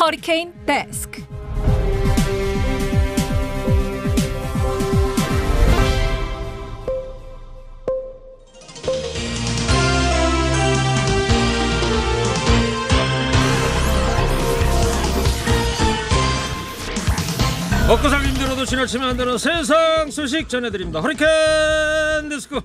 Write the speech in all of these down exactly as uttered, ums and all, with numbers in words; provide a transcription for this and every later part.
허리케인 데스크. 먹고 살기 힘들어도 지나치면 안 되는 세상 소식 전해드립니다. 허리케인 데스크.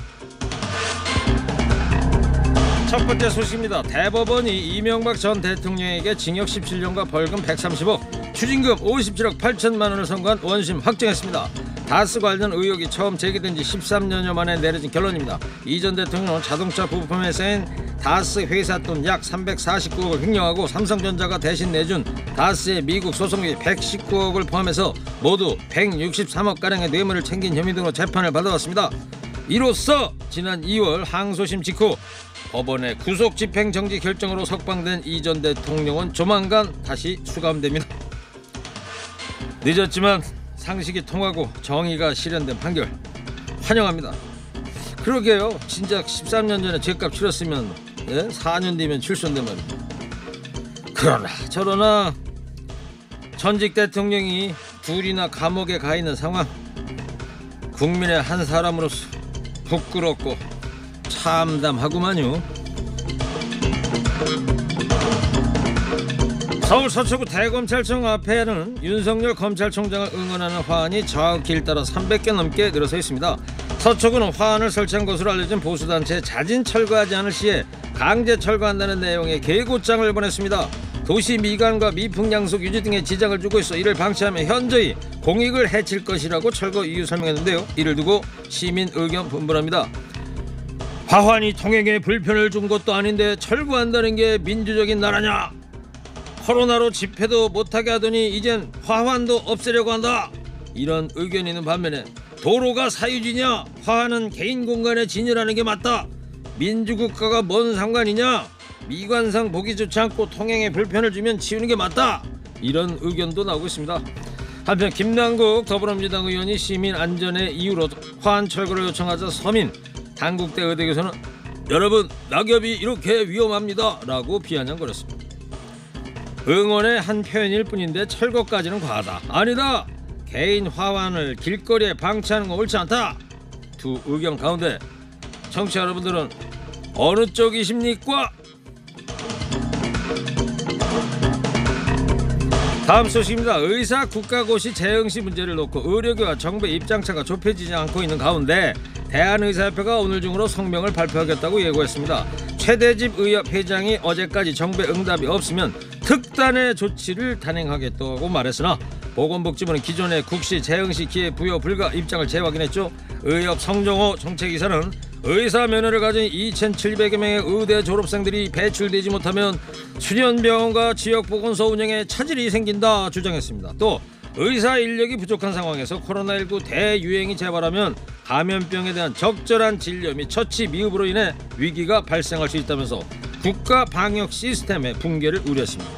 첫 번째 소식입니다. 대법원이 이명박 전 대통령에게 징역 십칠 년과 벌금 백삼십억, 추징금 오십칠억 팔천만 원을 선고한 원심 확정했습니다. 다스 관련 의혹이 처음 제기된 지 십삼 년여 만에 내려진 결론입니다. 이 전 대통령은 자동차 부품에 쌓인 다스 회사 돈 약 삼백사십구억을 횡령하고 삼성전자가 대신 내준 다스의 미국 소송비 백십구억을 포함해서 모두 백육십삼억가량의 뇌물을 챙긴 혐의 등으로 재판을 받아왔습니다. 이로써 지난 이월 항소심 직후 법원의 구속 집행 정지 결정으로 석방된 이 전 대통령은 조만간 다시 수감됩니다. 늦었지만 상식이 통하고 정의가 실현된 판결 환영합니다. 그러게요. 진작 십삼 년 전에 죗값 치렀으면 예? 사 년 뒤면 출소인데 말입니다. 그러나 저러나 전직 대통령이 둘이나 감옥에 가 있는 상황, 국민의 한 사람으로서 부끄럽고 참담하구만요. 서울 서초구 대검찰청 앞에는 윤석열 검찰총장을 응원하는 화환이 저길 따라 삼백 개 넘게 늘어서 있습니다. 서초구는 화환을 설치한 것으로 알려진 보수단체 자진 철거하지 않을 시에 강제 철거한다는 내용의 계고장을 보냈습니다. 도시 미관과 미풍 양속 유지 등의 지장을 주고 있어 이를 방치하면 현저히 공익을 해칠 것이라고 철거 이유 설명했는데요. 이를 두고 시민 의견 분분합니다. 화환이 통행에 불편을 준 것도 아닌데 철거한다는 게 민주적인 나라냐? 코로나로 집회도 못하게 하더니 이젠 화환도 없애려고 한다. 이런 의견이 있는 반면에 도로가 사유지냐? 화환은 개인 공간에 진열하는 게 맞다. 민주국가가 뭔 상관이냐? 미관상 보기 좋지 않고 통행에 불편을 주면 치우는 게 맞다. 이런 의견도 나오고 있습니다. 한편 김남국 더불어민주당 의원이 시민 안전의 이유로 화환 철거를 요청하자 서민 당국대 의대교수는 여러분 낙엽이 이렇게 위험합니다 라고 비아냥거렸습니다. 응원의 한 표현일 뿐인데 철거까지는 과하다. 아니다. 개인 화환을 길거리에 방치하는 건 옳지 않다. 두 의견 가운데 청취자 여러분들은 어느 쪽이십니까? 다음 소식입니다. 의사 국가고시 재응시 문제를 놓고 의료계와 정부의 입장차가 좁혀지지 않고 있는 가운데 대한의사협회가 오늘 중으로 성명을 발표하겠다고 예고했습니다. 최대집 의협 회장이 어제까지 정부의 응답이 없으면 특단의 조치를 단행하겠다고 말했으나 보건복지부는 기존의 국시 재응시 기회 부여 불가 입장을 재확인했죠. 의협 성종호 정책이사는 의사 면허를 가진 이천칠백여 명의 의대 졸업생들이 배출되지 못하면 수련병원과 지역보건소 운영에 차질이 생긴다 주장했습니다. 또 의사 인력이 부족한 상황에서 코로나십구 대유행이 재발하면 감염병에 대한 적절한 진료 및 처치 미흡으로 인해 위기가 발생할 수 있다면서 국가 방역 시스템의 붕괴를 우려했습니다.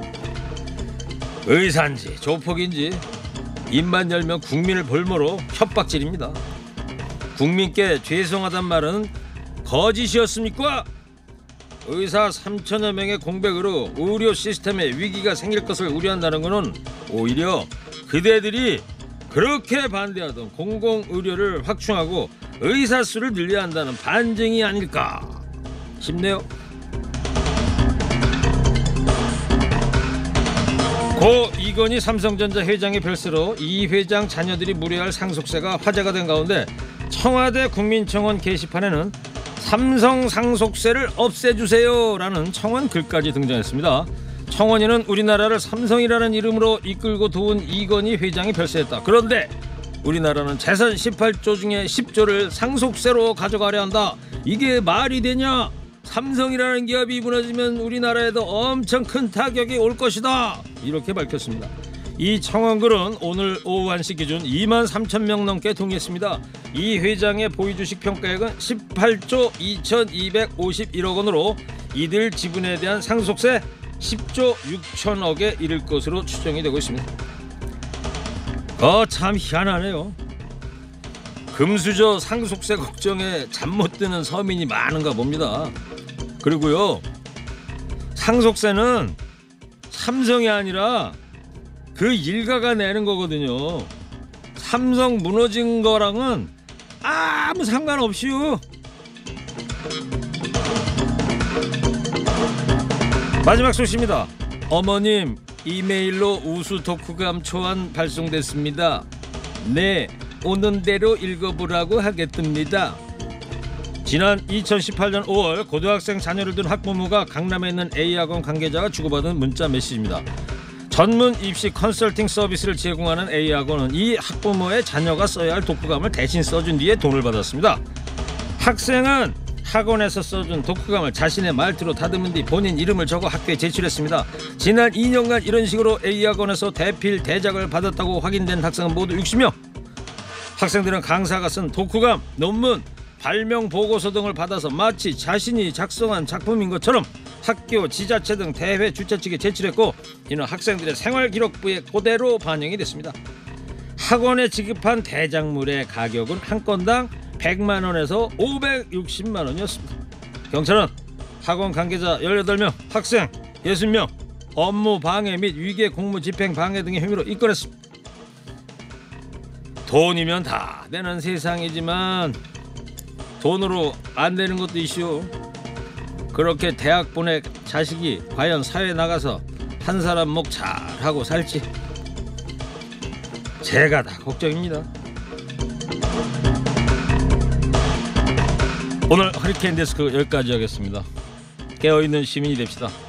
의사인지 조폭인지 입만 열면 국민을 볼모로 협박질입니다. 국민께 죄송하단 말은 거짓이었습니까? 의사 삼천여 명의 공백으로 의료 시스템에 위기가 생길 것을 우려한다는 것은 오히려 그대들이 그렇게 반대하던 공공의료를 확충하고 의사 수를 늘려야 한다는 반증이 아닐까 싶네요. 고 이건희 삼성전자 회장의 별세로 이 회장 자녀들이 물어야 할 상속세가 화제가 된 가운데 청와대 국민청원 게시판에는 삼성 상속세를 없애주세요 라는 청원 글까지 등장했습니다. 청원인은 우리나라를 삼성이라는 이름으로 이끌고 도운 이건희 회장이 별세했다. 그런데 우리나라는 재산 십팔조 중에 십조를 상속세로 가져가려 한다. 이게 말이 되냐? 삼성이라는 기업이 무너지면 우리나라에도 엄청 큰 타격이 올 것이다. 이렇게 밝혔습니다. 이 청원글은 오늘 오후 한 시 기준 이만 삼천 명 넘게 동의했습니다. 이 회장의 보유주식 평가액은 십팔조 이천이백오십일억 원으로 이들 지분에 대한 상속세 십조 육천억에 이를 것으로 추정이 되고 있습니다. 어, 참 희한하네요. 금수저 상속세 걱정에 잠 못 드는 서민이 많은가 봅니다. 그리고요, 상속세는 삼성이 아니라 그 일가가 내는 거거든요. 삼성 무너진 거랑은 아무 상관없이요. 마지막 소식입니다. 어머님, 이메일로 우수 독후감 초안 발송됐습니다. 네, 오는 대로 읽어보라고 하겠습니다. 지난 이천십팔 년 오월 고등학생 자녀를 둔 학부모가 강남에 있는 A학원 관계자가 주고받은 문자 메시지입니다. 전문 입시 컨설팅 서비스를 제공하는 A학원은 이 학부모의 자녀가 써야 할 독후감을 대신 써준 뒤에 돈을 받았습니다. 학생은 학원에서 써준 독후감을 자신의 말투로 다듬은 뒤 본인 이름을 적어 학교에 제출했습니다. 지난 이 년간 이런 식으로 A학원에서 대필 대작을 받았다고 확인된 학생은 모두 육십 명. 학생들은 강사가 쓴 독후감, 논문, 발명 보고서 등을 받아서 마치 자신이 작성한 작품인 것처럼 학교, 지자체 등 대회 주최 측에 제출했고, 이는 학생들의 생활기록부에 그대로 반영이 됐습니다. 학원에 지급한 대작물의 가격은 한 건당 백만 원에서 오백육십만 원이었습니다. 경찰은 학원 관계자 열여덟 명, 학생 육십 명 업무 방해 및 위계 공무 집행 방해 등의 혐의로 입건했습니다. 돈이면 다 되는 세상이지만 돈으로 안 되는 것도 있슈. 그렇게 대학 보낼 자식이 과연 사회에 나가서 한 사람 목 잘하고 살지? 제가 다 걱정입니다. 오늘 허리케인 데스크 여기까지 하겠습니다. 깨어있는 시민이 됩시다.